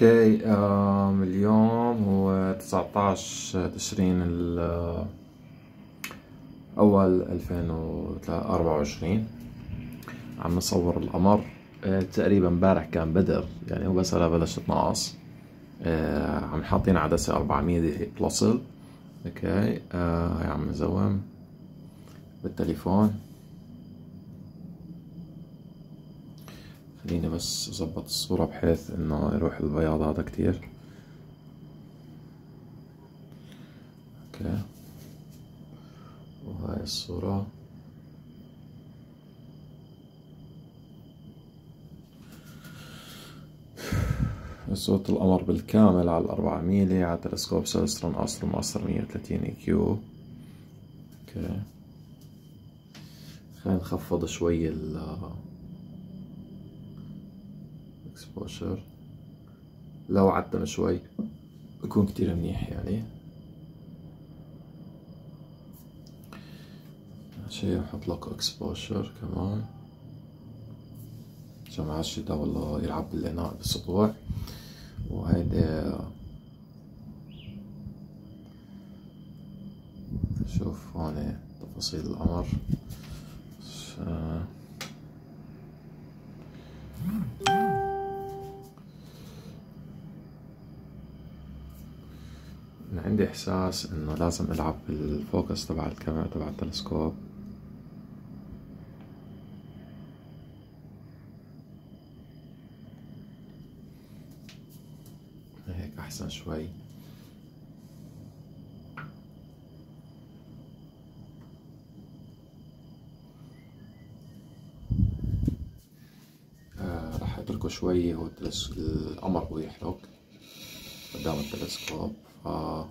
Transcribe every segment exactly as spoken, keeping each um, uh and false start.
اوكي. آم اليوم هو تسعطعش تشرين الأول ألفين وأربعة وعشرين. عم نصور القمر. آه تقريبا امبارح كان بدر، يعني هو بس هلا بلش يتنقص. آه عم حاطين عدسة أربعمية بلصل. اوكي. آه عم نزوم بالتليفون. خليني بس اظبط الصورة بحيث انه يروح البياض هذا كتير. اوكي، وهاي الصورة. صورة القمر بالكامل على الأربعة ميلي على تلسكوب سيلسترون أسترو ماستر مية وثلاثين اي كيو. اوكي، خلينا نخفض شوي ال exposure. لو عدنا شوي بكون كتير منيح يعني. شي نحط لك exposure كمان عشان ما عادش ده والله يلعب بالإناء بالسطوع. وهيدي شوف هون تفاصيل القمر. أنا عندي إحساس إنه لازم ألعب بالفوكس تبع الكاميرا تبع التلسكوب. هيك أحسن شوي. آه رح أتركه شوي هو التلس... القمر هو يحرق قدام التلسكوب. ف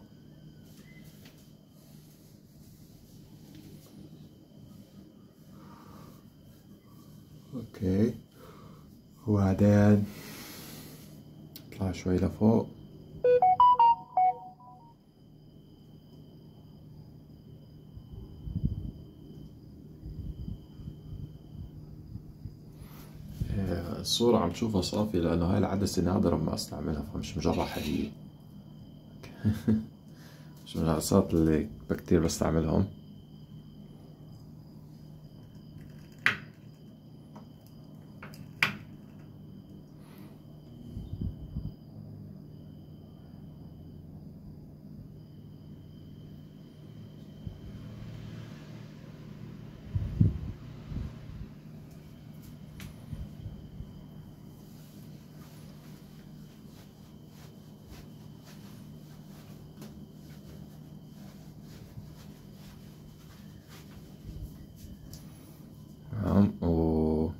اوكي، وبعدين اطلع شوي لفوق. الصورة عم شوفها صافية لأنه هاي العدسة نادرة ما استعملها، فمش مجرد حديد. مش من العدسات اللي كتير بستعملهم. و...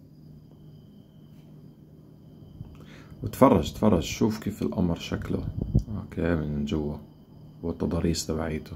وتفرج تفرج شوف كيف القمر شكله اوكي من جوا والتضاريس تبعيته.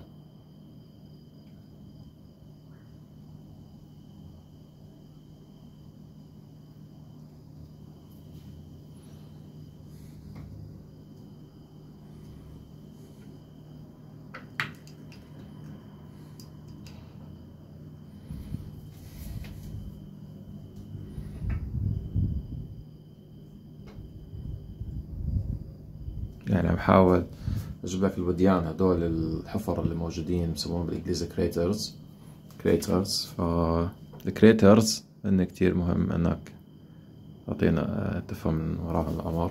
يعني عم بحاول اجيب لك الوديان هدول الحفر اللي موجودين بسموهم بالانجليزي كريترز. كريترز ف الكريترز هن كتير مهم انك تعطينا تفهم من وراهم القمر.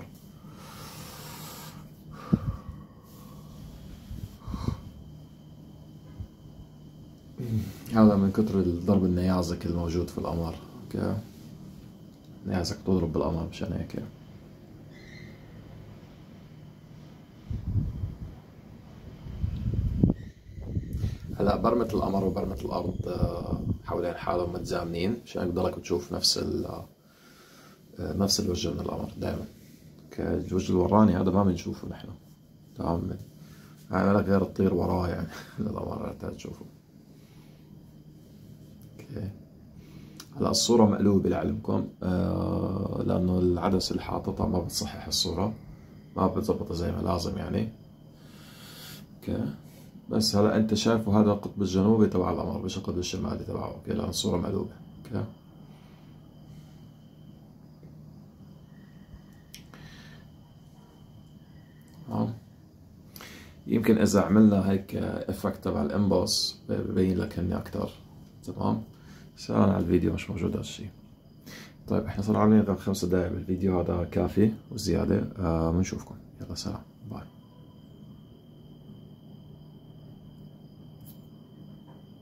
هذا من كتر الضرب النيازك الموجود في القمر. اوكي، نيازك تضرب بالقمر مشان هيك. هلا برمة القمر وبرمة الأرض حوالين حالهم متزامنين مشان هيك بضلك بتشوف نفس ال نفس الوجه من القمر دائما. الوجه الوراني هذا ما بنشوفه نحن تمام، يعني لك غير تطير وراه يعني للقمر تشوفه. اوكي، هلا الصورة مقلوبة لعلمكم آه لأنه العدسة اللي حاططها ما بتصحح الصورة، ما بتزبطها زي ما لازم يعني. اوكي، بس هلا انت شايفه هذا القطب الجنوبي تبع القمر مش القطب الشمالي تبعه. اوكي، لأن الصورة مقلوبة. اوكي، تمام. يمكن اذا عملنا هيك افكت تبع الامبوس ببين لك هني اكثر. تمام. بس على الفيديو مش موجود هالشي. طيب احنا صار عاملين غير خمس دقايق بالفيديو، هذا كافي وزيادة. آه بنشوفكم، يلا سلام.